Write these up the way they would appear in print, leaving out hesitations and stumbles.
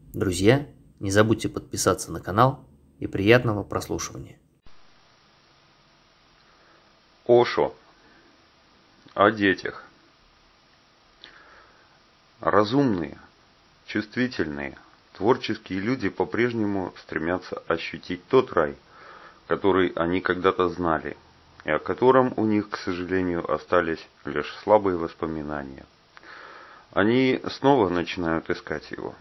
Друзья, не забудьте подписаться на канал и приятного прослушивания. Ошо. О детях. Разумные, чувствительные, творческие люди по-прежнему стремятся ощутить тот рай, который они когда-то знали, и о котором у них, к сожалению, остались лишь слабые воспоминания. Они снова начинают искать его.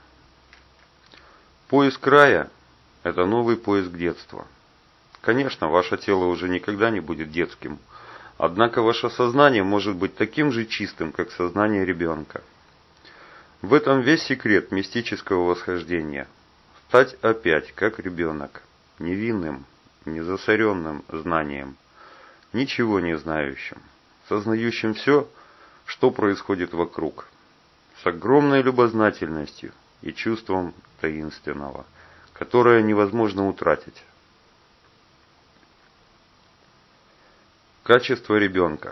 Поиск рая – это новый поиск детства. Конечно, ваше тело уже никогда не будет детским, однако ваше сознание может быть таким же чистым, как сознание ребенка. В этом весь секрет мистического восхождения. Стать опять как ребенок, невинным, незасоренным знанием, ничего не знающим, сознающим все, что происходит вокруг, с огромной любознательностью и чувством таинственного, которое невозможно утратить. Качество ребенка.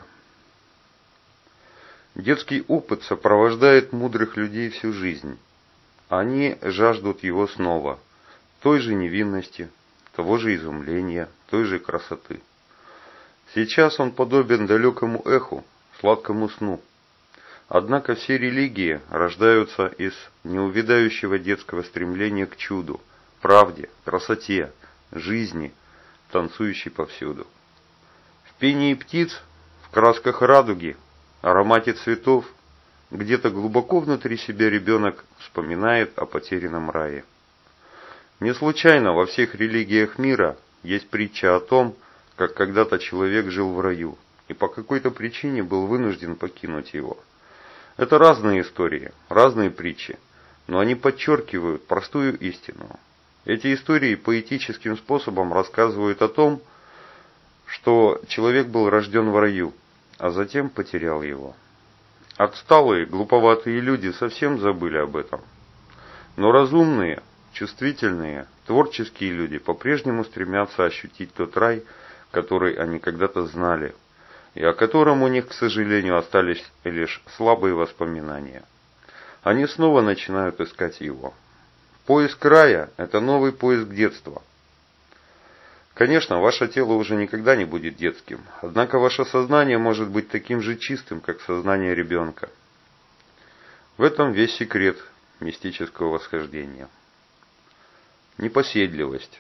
Детский опыт сопровождает мудрых людей всю жизнь. Они жаждут его снова, той же невинности, того же изумления, той же красоты. Сейчас он подобен далекому эху, сладкому сну. Однако все религии рождаются из неувядающего детского стремления к чуду, правде, красоте, жизни, танцующей повсюду. В пении птиц, в красках радуги, аромате цветов, где-то глубоко внутри себя ребенок вспоминает о потерянном рае. Не случайно во всех религиях мира есть притча о том, как когда-то человек жил в раю и по какой-то причине был вынужден покинуть его. Это разные истории, разные притчи, но они подчеркивают простую истину. Эти истории поэтическим способом рассказывают о том, что человек был рожден в раю, а затем потерял его. Отсталые, глуповатые люди совсем забыли об этом. Но разумные, чувствительные, творческие люди по-прежнему стремятся ощутить тот рай, который они когда-то знали, и о котором у них, к сожалению, остались лишь слабые воспоминания. Они снова начинают искать его. Поиск рая – это новый поиск детства. Конечно, ваше тело уже никогда не будет детским, однако ваше сознание может быть таким же чистым, как сознание ребенка. В этом весь секрет мистического восхождения. Непоседливость.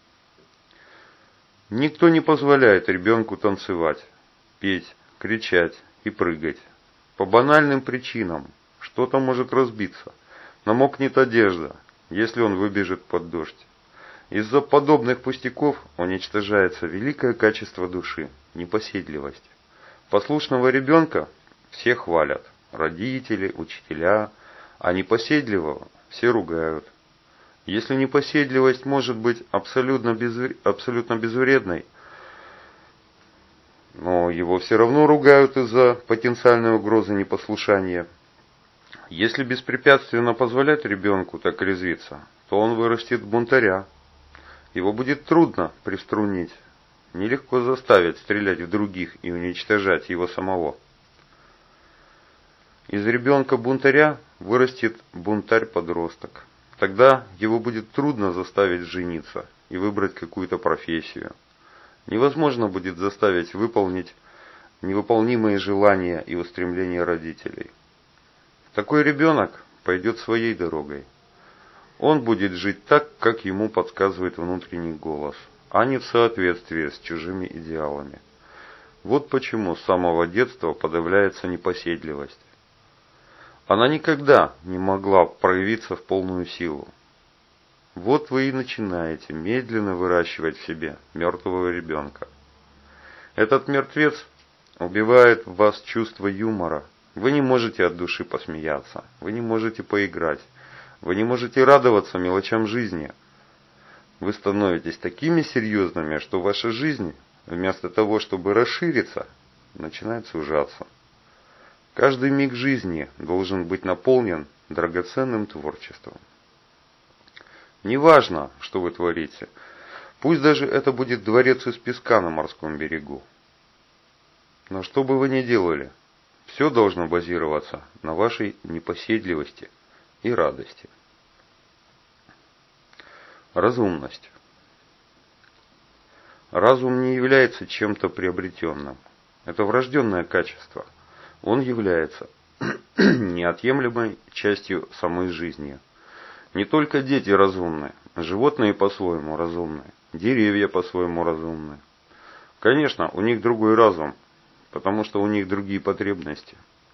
Никто не позволяет ребенку танцевать, петь, кричать и прыгать. По банальным причинам. Что-то может разбиться. Намокнет одежда, если он выбежит под дождь. Из-за подобных пустяков уничтожается великое качество души – непоседливость. Послушного ребенка все хвалят – родители, учителя, а непоседливого все ругают. Если непоседливость может быть абсолютно безвредной, но его все равно ругают из-за потенциальной угрозы непослушания. Если беспрепятственно позволять ребенку так резвиться, то он вырастет бунтаря. Его будет трудно приструнить, нелегко заставить стрелять в других и уничтожать его самого. Из ребенка-бунтаря вырастет бунтарь-подросток. Тогда его будет трудно заставить жениться и выбрать какую-то профессию. Невозможно будет заставить выполнить невыполнимые желания и устремления родителей. Такой ребенок пойдет своей дорогой. Он будет жить так, как ему подсказывает внутренний голос, а не в соответствии с чужими идеалами. Вот почему с самого детства подавляется непоседливость. Она никогда не могла проявиться в полную силу. Вот вы и начинаете медленно выращивать в себе мертвого ребенка. Этот мертвец убивает в вас чувство юмора. Вы не можете от души посмеяться, вы не можете поиграть. Вы не можете радоваться мелочам жизни. Вы становитесь такими серьезными, что ваша жизнь, вместо того, чтобы расшириться, начинает сужаться. Каждый миг жизни должен быть наполнен драгоценным творчеством. Неважно, что вы творите, пусть даже это будет дворец из песка на морском берегу. Но что бы вы ни делали, все должно базироваться на вашей непоседливости и радости. Разумность. Разум не является чем-то приобретенным. Это врожденное качество. Он является неотъемлемой частью самой жизни. Не только дети разумны, животные по-своему разумны, деревья по-своему разумны. Конечно, у них другой разум, потому что у них другие потребности.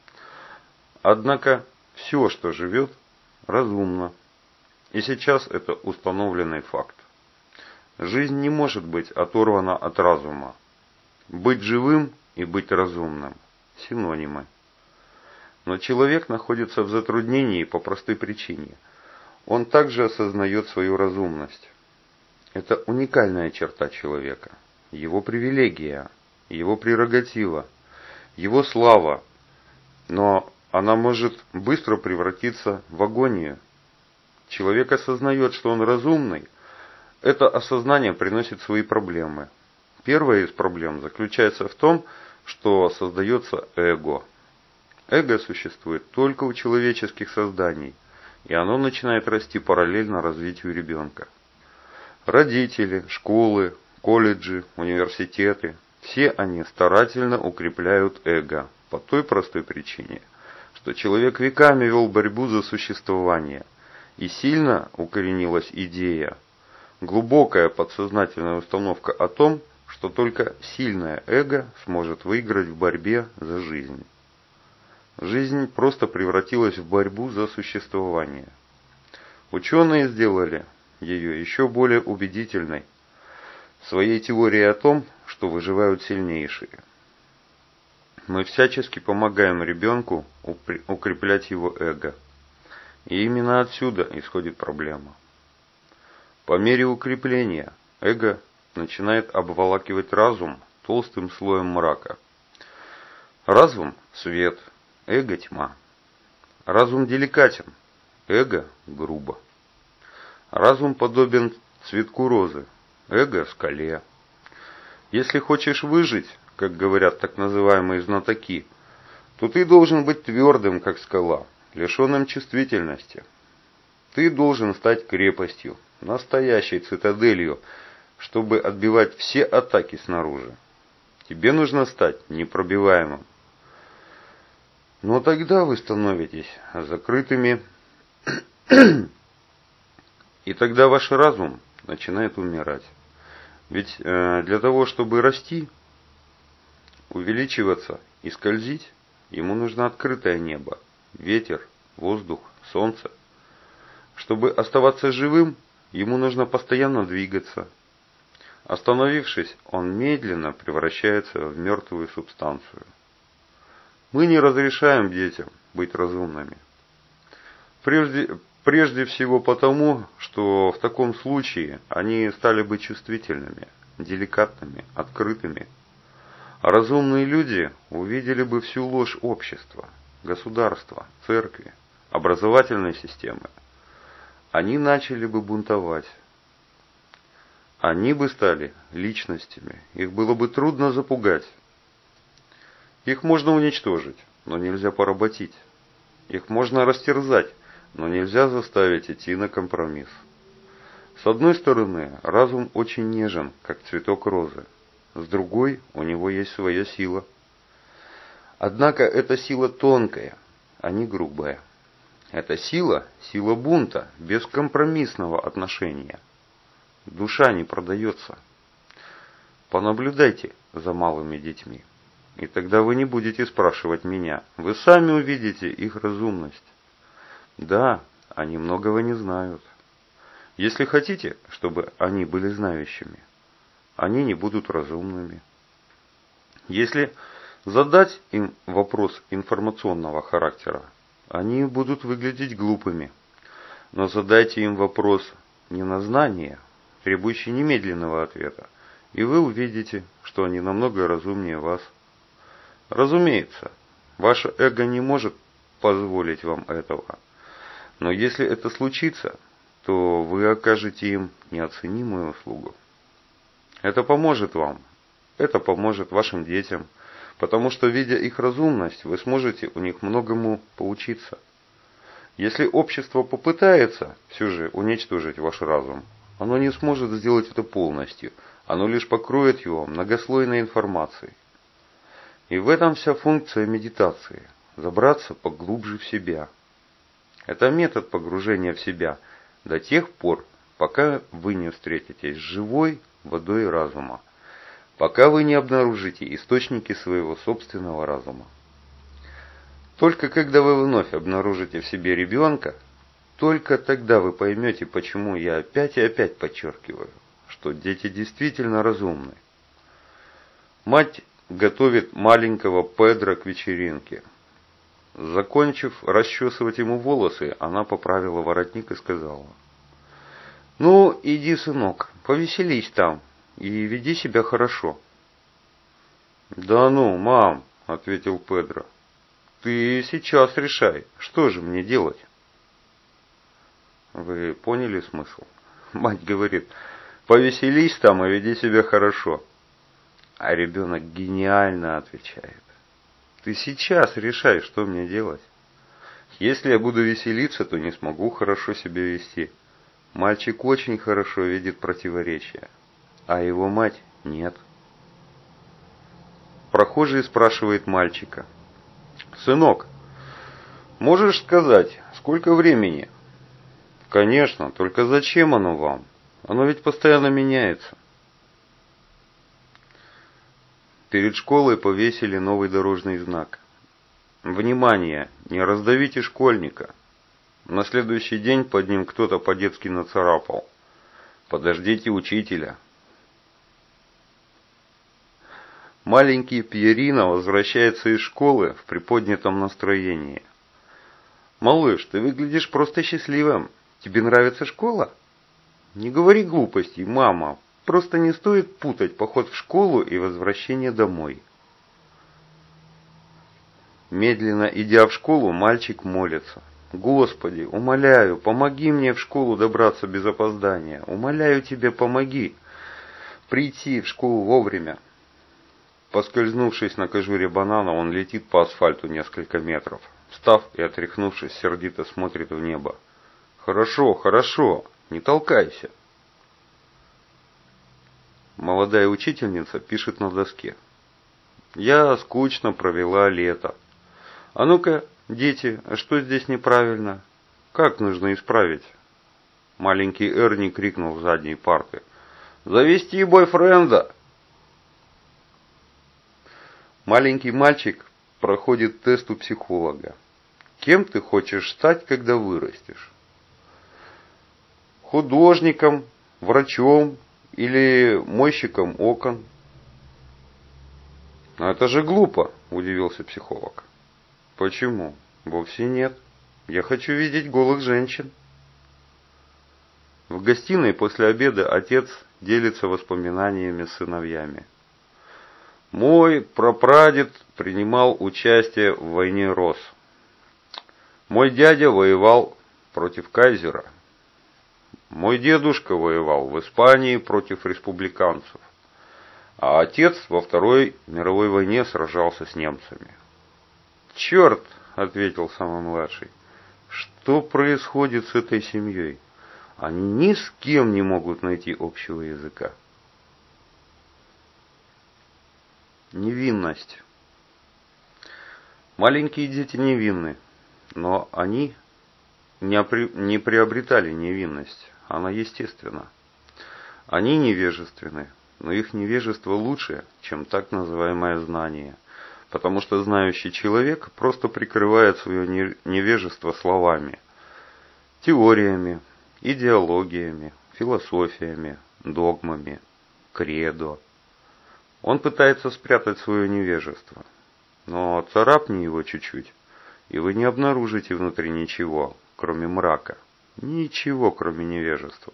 Однако все, что живет, разумно. И сейчас это установленный факт. Жизнь не может быть оторвана от разума. Быть живым и быть разумным – синонимы. Но человек находится в затруднении по простой причине. Он также осознает свою разумность. Это уникальная черта человека, его привилегия, его прерогатива, его слава. Но она может быстро превратиться в агонию. Человек осознает, что он разумный. Это осознание приносит свои проблемы. Первая из проблем заключается в том, что создается эго. Эго существует только у человеческих созданий, и оно начинает расти параллельно развитию ребенка. Родители, школы, колледжи, университеты – все они старательно укрепляют эго по той простой причине, что человек веками вел борьбу за существование, и сильно укоренилась идея, глубокая подсознательная установка о том, что только сильное эго сможет выиграть в борьбе за жизнь. Жизнь просто превратилась в борьбу за существование. Ученые сделали ее еще более убедительной своей теорией о том, что выживают сильнейшие. Мы всячески помогаем ребенку укреплять его эго. И именно отсюда исходит проблема. По мере укрепления эго начинает обволакивать разум толстым слоем мрака. Разум – свет, эго – тьма. Разум деликатен, эго – грубо. Разум подобен цветку розы, эго – скале. Если хочешь выжить, как говорят так называемые знатоки, то ты должен быть твердым, как скала, лишенным чувствительности. Ты должен стать крепостью, настоящей цитаделью, чтобы отбивать все атаки снаружи. Тебе нужно стать непробиваемым. Но тогда вы становитесь закрытыми, и тогда ваш разум начинает умирать. Ведь для того, чтобы расти, увеличиваться и скользить, ему нужно открытое небо, ветер, воздух, солнце. Чтобы оставаться живым, ему нужно постоянно двигаться. Остановившись, он медленно превращается в мертвую субстанцию. Мы не разрешаем детям быть разумными. Прежде всего потому, что в таком случае они стали бы чувствительными, деликатными, открытыми. А разумные люди увидели бы всю ложь общества, государства, церкви, образовательной системы. Они начали бы бунтовать. Они бы стали личностями, их было бы трудно запугать. Их можно уничтожить, но нельзя поработить. Их можно растерзать, но нельзя заставить идти на компромисс. С одной стороны, разум очень нежен, как цветок розы. С другой, у него есть своя сила. Однако эта сила тонкая, а не грубая. Эта сила – сила бунта, бескомпромиссного отношения. Душа не продается. Понаблюдайте за малыми детьми. И тогда вы не будете спрашивать меня. Вы сами увидите их разумность. Да, они многого не знают. Если хотите, чтобы они были знающими, они не будут разумными. Если задать им вопрос информационного характера, они будут выглядеть глупыми. Но задайте им вопрос не на знание, требующий немедленного ответа, и вы увидите, что они намного разумнее вас. Разумеется, ваше эго не может позволить вам этого. Но если это случится, то вы окажете им неоценимую услугу. Это поможет вам, это поможет вашим детям, потому что, видя их разумность, вы сможете у них многому поучиться. Если общество попытается все же уничтожить ваш разум, Оно не сможет сделать это полностью. Оно лишь покроет его многослойной информацией. И в этом вся функция медитации – забраться поглубже в себя. Это метод погружения в себя до тех пор, пока вы не встретитесь с живой водой разума, пока вы не обнаружите источники своего собственного разума. Только когда вы вновь обнаружите в себе ребенка, только тогда вы поймете, почему я опять и опять подчеркиваю, что дети действительно разумны. Мать готовит маленького Педро к вечеринке. Закончив расчесывать ему волосы, она поправила воротник и сказала: «Ну, иди, сынок, повеселись там и веди себя хорошо». «Да ну, мам», — ответил Педро, — «ты сейчас решай, что же мне делать?» Вы поняли смысл? Мать говорит: «Повеселись там и веди себя хорошо». А ребенок гениально отвечает: «Ты сейчас решай, что мне делать. Если я буду веселиться, то не смогу хорошо себя вести. Мальчик очень хорошо видит противоречия, а его мать нет». Прохожий спрашивает мальчика: «Сынок, можешь сказать, сколько времени?» «Конечно, только зачем оно вам? Оно ведь постоянно меняется». Перед школой повесили новый дорожный знак. «Внимание! Не раздавите школьника!» На следующий день под ним кто-то по-детски нацарапал: «Подождите учителя». Маленький Пьерино возвращается из школы в приподнятом настроении. «Малыш, ты выглядишь просто счастливым. Тебе нравится школа?» «Не говори глупостей, мама. Просто не стоит путать поход в школу и возвращение домой». Медленно идя в школу, мальчик молится: «Господи, умоляю, помоги мне в школу добраться без опоздания. Умоляю тебя, помоги прийти в школу вовремя». Поскользнувшись на кожуре банана, он летит по асфальту несколько метров. Встав и отряхнувшись, сердито смотрит в небо. «Хорошо, хорошо, не толкайся». Молодая учительница пишет на доске: «Я скучно провела лето. А ну-ка, дети, а что здесь неправильно? Как нужно исправить?» Маленький Эрни крикнул с задней парты: «Завести бойфренда!» Маленький мальчик проходит тест у психолога. «Кем ты хочешь стать, когда вырастешь? Художником, врачом или мойщиком окон?» «А это же глупо», – удивился психолог. «Почему? Вовсе нет. Я хочу видеть голых женщин». В гостиной после обеда отец делится воспоминаниями с сыновьями. «Мой прапрадед принимал участие в войне Рос. Мой дядя воевал против кайзера. Мой дедушка воевал в Испании против республиканцев. А отец во Второй мировой войне сражался с немцами». «Черт!» — ответил самый младший. «Что происходит с этой семьей? Они ни с кем не могут найти общего языка». Невинность. Маленькие дети невинны, но они не приобретали невинность, она естественна. Они невежественны, но их невежество лучше, чем так называемое знание, потому что знающий человек просто прикрывает свое невежество словами, теориями, идеологиями, философиями, догмами, кредо. Он пытается спрятать свое невежество, но царапни его чуть-чуть, и вы не обнаружите внутри ничего, кроме мрака, ничего, кроме невежества.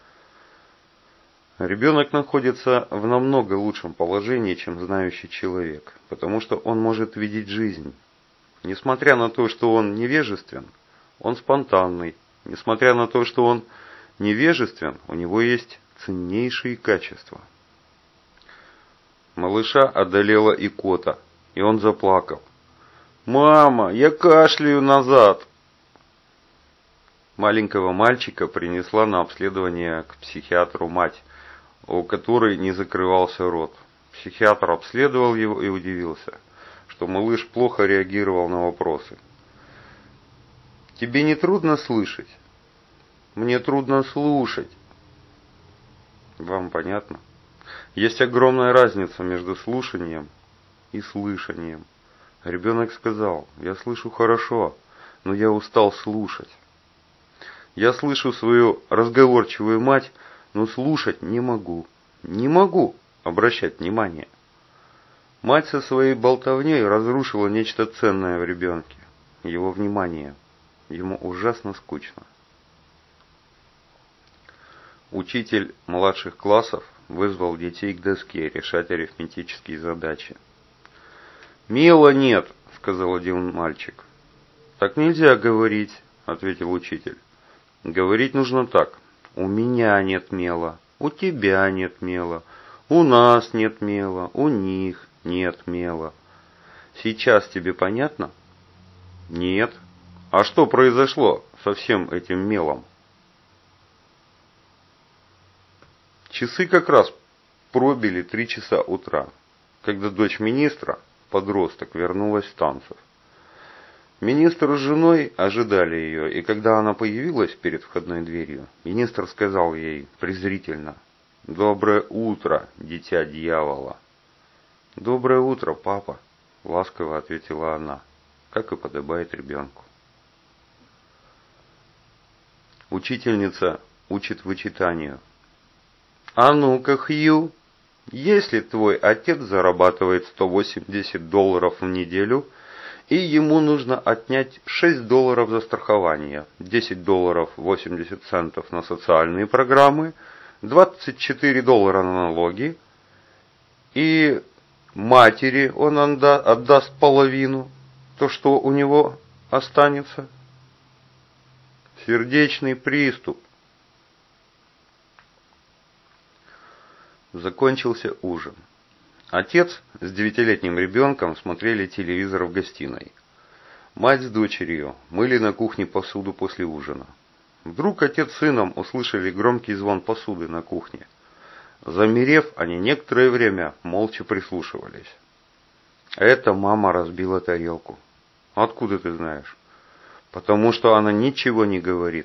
Ребенок находится в намного лучшем положении, чем знающий человек, потому что он может видеть жизнь. Несмотря на то, что он невежествен, он спонтанный. Несмотря на то, что он невежествен, у него есть ценнейшие качества. Малыша одолела икота, и он заплакал. «Мама, я кашляю назад!» Маленького мальчика принесла на обследование к психиатру мать, у которой не закрывался рот. Психиатр обследовал его и удивился, что малыш плохо реагировал на вопросы. «Тебе не трудно слышать?» «Мне трудно слушать». Вам понятно? Есть огромная разница между слушанием и слышанием. Ребенок сказал: «Я слышу хорошо, но я устал слушать. Я слышу свою разговорчивую мать, но слушать не могу. Не могу обращать внимание». Мать со своей болтовней разрушила нечто ценное в ребенке. Его внимание. Ему ужасно скучно. Учитель младших классов вызвал детей к доске решать арифметические задачи. «Мела нет», — сказал один мальчик. «Так нельзя говорить», — ответил учитель. «Говорить нужно так. У меня нет мела, у тебя нет мела, у нас нет мела, у них нет мела. Сейчас тебе понятно?» «Нет. А что произошло со всем этим мелом?» Часы как раз пробили 3 часа утра, когда дочь министра, подросток, вернулась с танцев. Министр с женой ожидали ее, и когда она появилась перед входной дверью, министр сказал ей презрительно: «Доброе утро, дитя дьявола». «Доброе утро, папа», — ласково ответила она, как и подобает ребенку. Учительница учит вычитанию. «А ну-ка, Хью, если твой отец зарабатывает $180 в неделю, и ему нужно отнять $6 за страхование, $10 80 центов на социальные программы, $24 на налоги, и матери он отдаст половину, то что у него останется?» Сердечный приступ. Закончился ужин. Отец с 9-летним ребенком смотрели телевизор в гостиной. Мать с дочерью мыли на кухне посуду после ужина. Вдруг отец с сыном услышали громкий звон посуды на кухне. Замерев, они некоторое время молча прислушивались. «Это мама разбила тарелку». «Откуда ты знаешь?» «Потому что она ничего не говорит».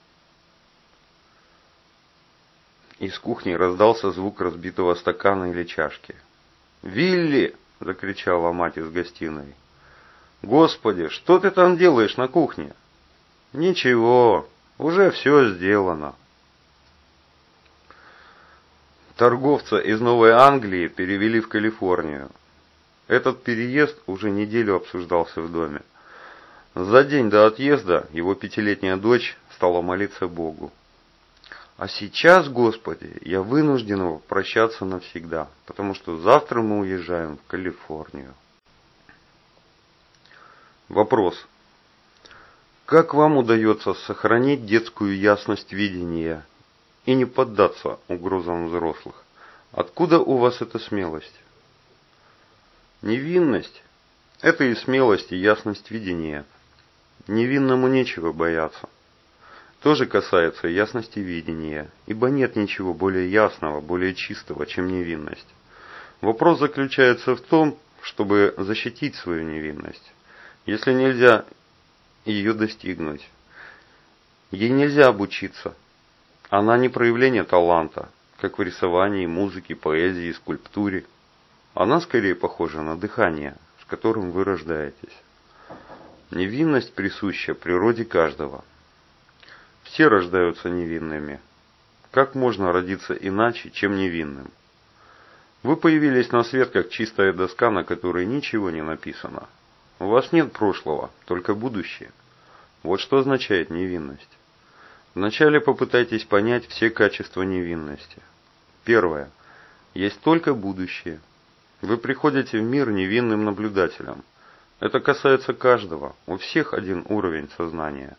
Из кухни раздался звук разбитого стакана или чашки. «Вилли!» — закричала мать из гостиной. «Господи, что ты там делаешь на кухне?» «Ничего, уже все сделано». Торговца из Новой Англии перевели в Калифорнию. Этот переезд уже неделю обсуждался в доме. За день до отъезда его 5-летняя дочь стала молиться Богу: «А сейчас, Господи, я вынуждена прощаться навсегда, потому что завтра мы уезжаем в Калифорнию». Вопрос. Как вам удается сохранить детскую ясность видения и не поддаться угрозам взрослых? Откуда у вас эта смелость? Невинность – это и смелость, и ясность видения. Невинному нечего бояться. Тоже касается ясности видения, ибо нет ничего более ясного, более чистого, чем невинность. Вопрос заключается в том, чтобы защитить свою невинность. Если нельзя ее достигнуть, ей нельзя обучиться. Она не проявление таланта, как в рисовании, музыке, поэзии, скульптуре. Она скорее похожа на дыхание, с которым вы рождаетесь. Невинность присуща природе каждого. Все рождаются невинными. Как можно родиться иначе, чем невинным? Вы появились на свет, как чистая доска, на которой ничего не написано. У вас нет прошлого, только будущее. Вот что означает невинность. Вначале попытайтесь понять все качества невинности. Первое. Есть только будущее. Вы приходите в мир невинным наблюдателем. Это касается каждого. У всех один уровень сознания.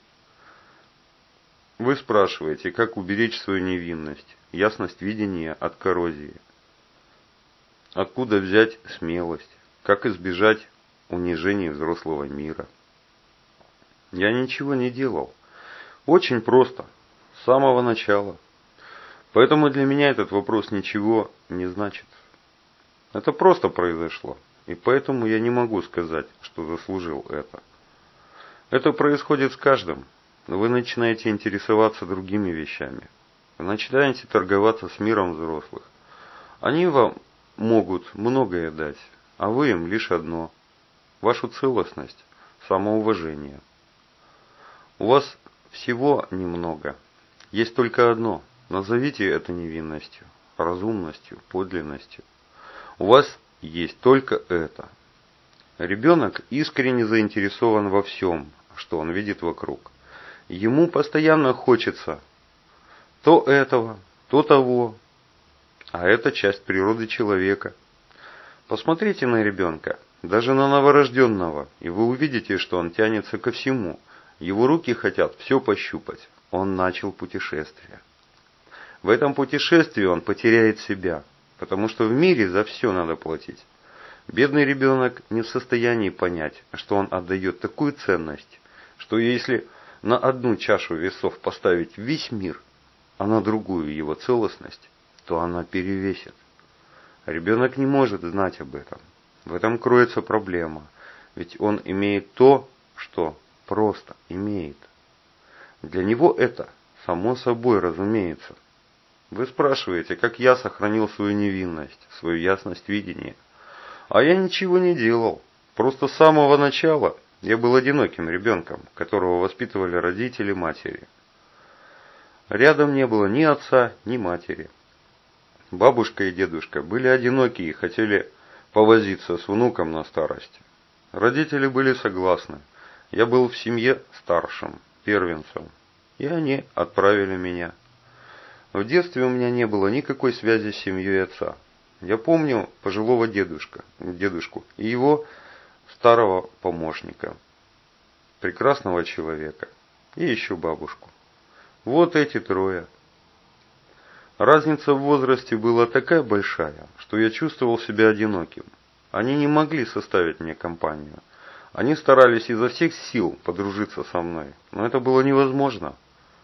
Вы спрашиваете, как уберечь свою невинность, ясность видения от коррозии. Откуда взять смелость? Как избежать унижения взрослого мира? Я ничего не делал. Очень просто, с самого начала. Поэтому для меня этот вопрос ничего не значит. Это просто произошло, и поэтому я не могу сказать, что заслужил это. Это происходит с каждым. Вы начинаете интересоваться другими вещами. Вы начинаете торговаться с миром взрослых. Они вам могут многое дать, а вы им лишь одно – вашу целостность, самоуважение. У вас всего немного. Есть только одно. Назовите это невинностью, разумностью, подлинностью. У вас есть только это. Ребенок искренне заинтересован во всем, что он видит вокруг. Ему постоянно хочется то этого, то того. А это часть природы человека. Посмотрите на ребенка, даже на новорожденного, и вы увидите, что он тянется ко всему. Его руки хотят все пощупать. Он начал путешествие. В этом путешествии он потеряет себя, потому что в мире за все надо платить. Бедный ребенок не в состоянии понять, что он отдает такую ценность, что если на одну чашу весов поставить весь мир, а на другую его целостность, то она перевесит. Ребенок не может знать об этом. В этом кроется проблема, ведь он имеет то, что просто имеет. Для него это само собой разумеется. Вы спрашиваете, как я сохранил свою невинность, свою ясность видения. А я ничего не делал. Просто с самого начала я был одиноким ребенком, которого воспитывали родители матери. Рядом не было ни отца, ни матери. Бабушка и дедушка были одиноки и хотели повозиться с внуком на старости. Родители были согласны. Я был в семье старшим, первенцем, и они отправили меня. В детстве у меня не было никакой связи с семьей отца. Я помню пожилого дедушку и его старого помощника, прекрасного человека, и еще бабушку. Вот эти трое. Разница в возрасте была такая большая, что я чувствовал себя одиноким. Они не могли составить мне компанию. Они старались изо всех сил подружиться со мной, но это было невозможно.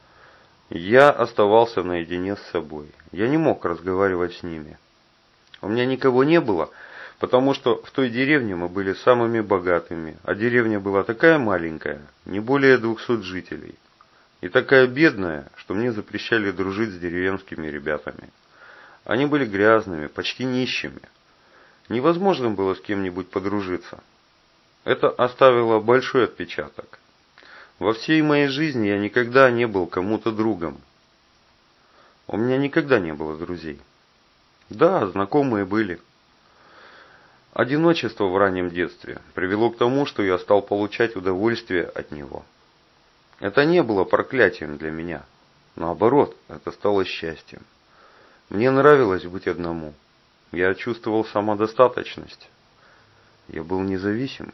Я оставался наедине с собой. Я не мог разговаривать с ними. У меня никого не было, потому что в той деревне мы были самыми богатыми, а деревня была такая маленькая, не более 200 жителей. И такая бедная, что мне запрещали дружить с деревенскими ребятами. Они были грязными, почти нищими. Невозможно было с кем-нибудь подружиться. Это оставило большой отпечаток. Во всей моей жизни я никогда не был кому-то другом. У меня никогда не было друзей. Да, знакомые были. Одиночество в раннем детстве привело к тому, что я стал получать удовольствие от него. Это не было проклятием для меня. Наоборот, это стало счастьем. Мне нравилось быть одному. Я чувствовал самодостаточность. Я был независим.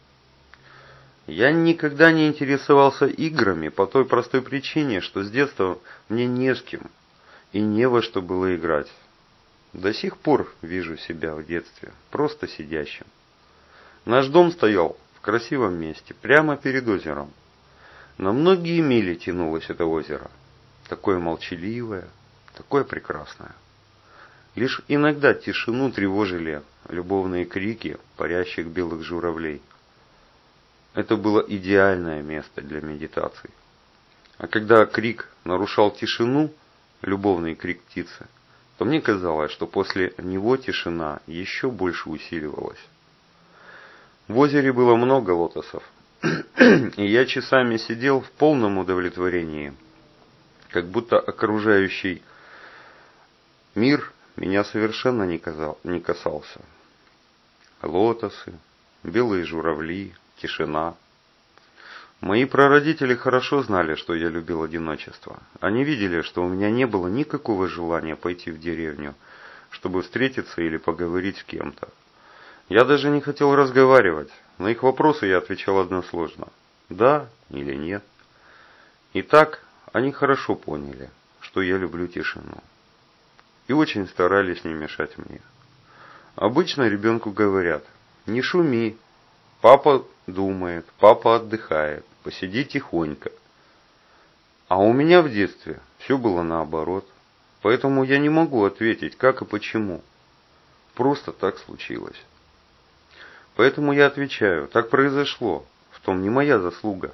Я никогда не интересовался играми по той простой причине, что с детства мне не с кем и не во что было играть. До сих пор вижу себя в детстве просто сидящим. Наш дом стоял в красивом месте, прямо перед озером. На многие мили тянулось это озеро. Такое молчаливое, такое прекрасное. Лишь иногда тишину тревожили любовные крики парящих белых журавлей. Это было идеальное место для медитации. А когда крик нарушал тишину, любовный крик птицы, то мне казалось, что после него тишина еще больше усиливалась. В озере было много лотосов, и я часами сидел в полном удовлетворении, как будто окружающий мир меня совершенно не касался. Лотосы, белые журавли, тишина. Мои прародители хорошо знали, что я любил одиночество. Они видели, что у меня не было никакого желания пойти в деревню, чтобы встретиться или поговорить с кем-то. Я даже не хотел разговаривать. На их вопросы я отвечал односложно. Да или нет. И так они хорошо поняли, что я люблю тишину. И очень старались не мешать мне. Обычно ребенку говорят: не шуми, папа думает, папа отдыхает, посиди тихонько. А у меня в детстве все было наоборот. Поэтому я не могу ответить, как и почему. Просто так случилось. Поэтому я отвечаю, так произошло, в том не моя заслуга.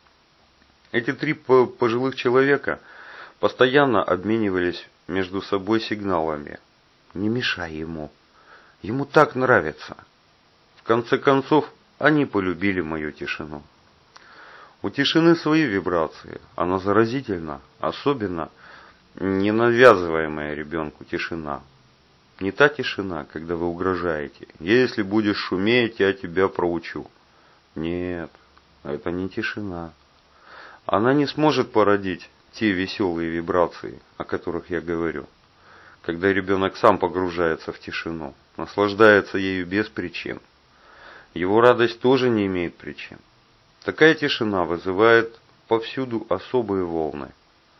Эти три пожилых человека постоянно обменивались между собой сигналами. Не мешай ему. Ему так нравится. В конце концов, они полюбили мою тишину. У тишины свои вибрации. Она заразительна, особенно не навязываемая ребенку тишина. Не та тишина, когда вы угрожаете. Если будешь шуметь, я тебя проучу. Нет, это не тишина. Она не сможет породить те веселые вибрации, о которых я говорю. Когда ребенок сам погружается в тишину, наслаждается ею без причин. Его радость тоже не имеет причин. Такая тишина вызывает повсюду особые волны.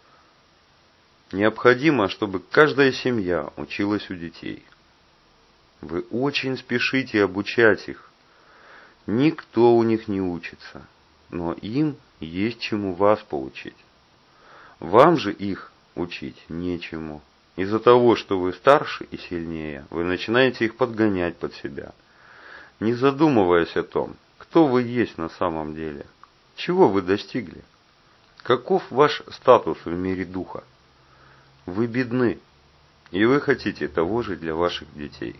Необходимо, чтобы каждая семья училась у детей. Вы очень спешите обучать их. Никто у них не учится, но им есть чему вас поучить. Вам же их учить нечему. Из-за того, что вы старше и сильнее, вы начинаете их подгонять под себя, не задумываясь о том, кто вы есть на самом деле, чего вы достигли, каков ваш статус в мире духа. Вы бедны, и вы хотите того же для ваших детей.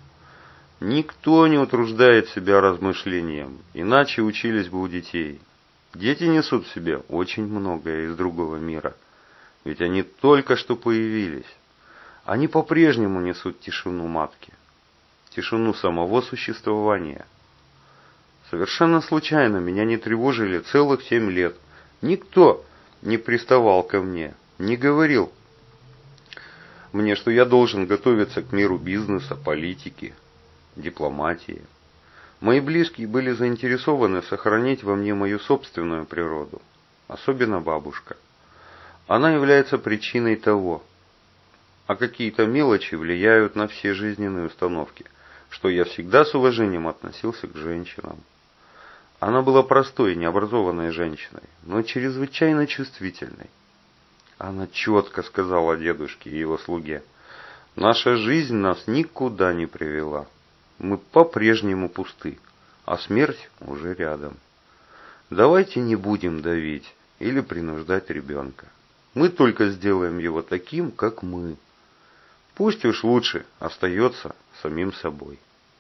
Никто не утруждает себя размышлением, иначе учились бы у детей. Дети несут в себе очень многое из другого мира, ведь они только что появились. Они по-прежнему несут тишину матки, тишину самого существования. Совершенно случайно меня не тревожили целых 7 лет. Никто не приставал ко мне, не говорил мне, что я должен готовиться к миру бизнеса, политики, дипломатии. Мои близкие были заинтересованы сохранить во мне мою собственную природу, особенно бабушка. Она является причиной того, а какие-то мелочи влияют на все жизненные установки, что я всегда с уважением относился к женщинам. Она была простой, необразованной женщиной, но чрезвычайно чувствительной. Она четко сказала дедушке и его слуге: «Наша жизнь нас никуда не привела. Мы по-прежнему пусты, а смерть уже рядом. Давайте не будем давить или принуждать ребенка. Мы только сделаем его таким, как мы. Пусть уж лучше остается самим собой».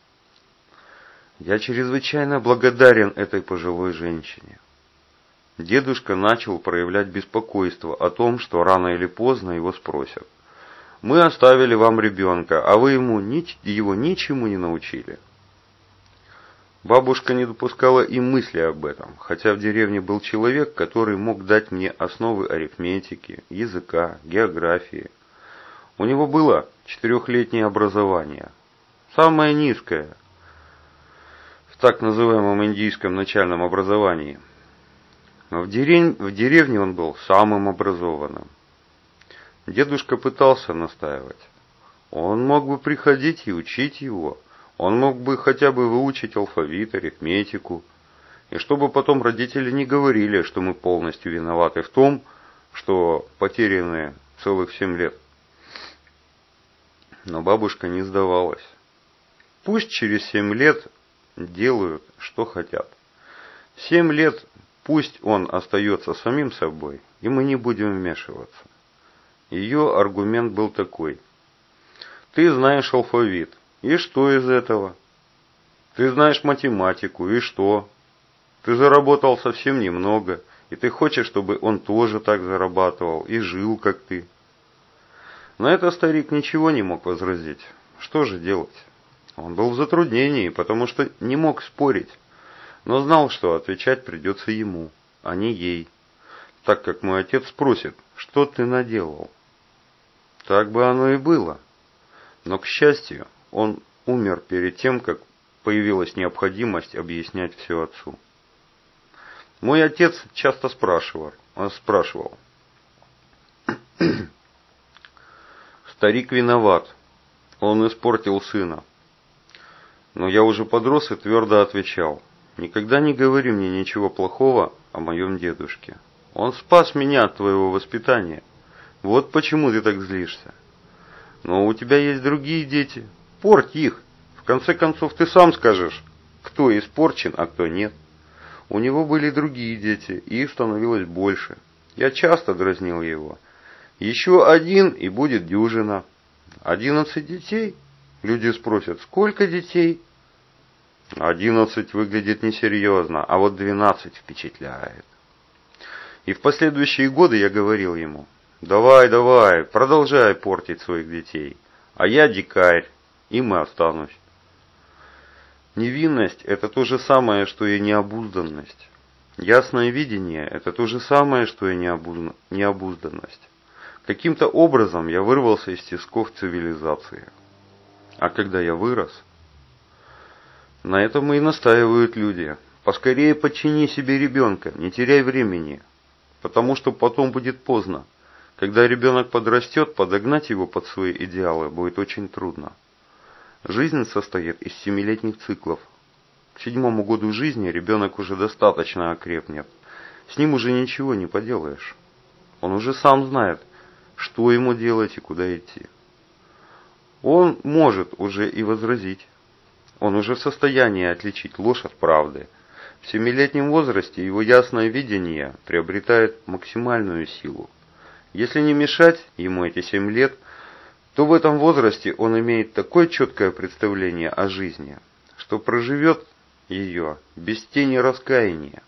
Я чрезвычайно благодарен этой пожилой женщине. Дедушка начал проявлять беспокойство о том, что рано или поздно его спросят: «Мы оставили вам ребенка, а вы его ничему не научили». Бабушка не допускала и мысли об этом, хотя в деревне был человек, который мог дать мне основы арифметики, языка, географии. У него было 4-летнее образование, самое низкое в так называемом индийском начальном образовании. В деревне он был самым образованным. Дедушка пытался настаивать. Он мог бы приходить и учить его. Он мог бы хотя бы выучить алфавит, арифметику. И чтобы потом родители не говорили, что мы полностью виноваты в том, что потеряны целых 7 лет. Но бабушка не сдавалась. Пусть через 7 лет делают, что хотят. 7 лет пусть он остается самим собой, и мы не будем вмешиваться. Ее аргумент был такой: «Ты знаешь алфавит, и что из этого? Ты знаешь математику, и что? Ты заработал совсем немного, и ты хочешь, чтобы он тоже так зарабатывал и жил, как ты». На это старик ничего не мог возразить. Что же делать? Он был в затруднении, потому что не мог спорить, но знал, что отвечать придется ему, а не ей, так как мой отец спросит: «Что ты наделал?» Так бы оно и было. Но, к счастью, он умер перед тем, как появилась необходимость объяснять все отцу. Мой отец часто спрашивал: «Старик виноват, он испортил сына». Но я уже подрос и твердо отвечал: «Никогда не говори мне ничего плохого о моем дедушке. Он спас меня от твоего воспитания. Вот почему ты так злишься. Но у тебя есть другие дети. Порть их. В конце концов, ты сам скажешь, кто испорчен, а кто нет. У него были другие дети, и их становилось больше. Я часто дразнил его. Еще один, и будет дюжина. 11 детей? Люди спросят, сколько детей? 11 выглядит несерьезно, а вот 12 впечатляет. И в последующие годы я говорил ему, давай, продолжай портить своих детей, а я дикарь, им и останусь. Невинность – это то же самое, что и необузданность. Ясное видение – это то же самое, что и необузданность. Каким-то образом я вырвался из тисков цивилизации. А когда я вырос, на этом и настаивают люди. Поскорее подчини себе ребенка, не теряй времени, потому что потом будет поздно. Когда ребенок подрастет, подогнать его под свои идеалы будет очень трудно. Жизнь состоит из 7-летних циклов. К 7-му году жизни ребенок уже достаточно окрепнет. С ним уже ничего не поделаешь. Он уже сам знает, что ему делать и куда идти. Он может уже и возразить. Он уже в состоянии отличить ложь от правды. В 7-летнем возрасте его ясное видение приобретает максимальную силу. Если не мешать ему эти 7 лет, то в этом возрасте он имеет такое четкое представление о жизни, что проживет ее без тени раскаяния.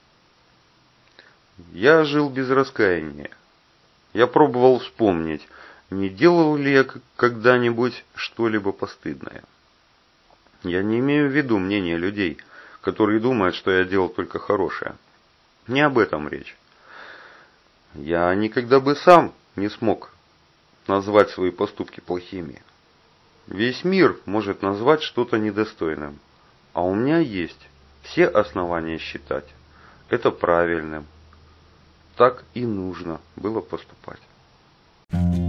Я жил без раскаяния. Я пробовал вспомнить, не делал ли я когда-нибудь что-либо постыдное. Я не имею в виду мнения людей, которые думают, что я делал только хорошее. Не об этом речь. Я никогда бы сам не смог назвать свои поступки плохими. Весь мир может назвать что-то недостойным, а у меня есть все основания считать это правильным. Так и нужно было поступать.